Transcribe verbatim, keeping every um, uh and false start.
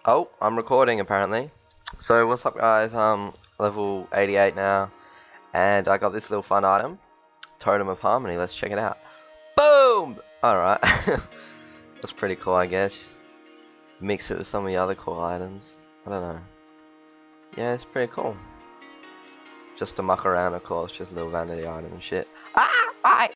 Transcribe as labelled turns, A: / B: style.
A: Oh, I'm recording apparently. So what's up guys, um, level eighty-eight now, and I got this little fun item, Totem of Harmony. Let's check it out. Boom! Alright, that's pretty cool I guess. Mix it with some of the other cool items, I don't know. Yeah, it's pretty cool. Just to muck around of course, just a little vanity item and shit. Ah, bye!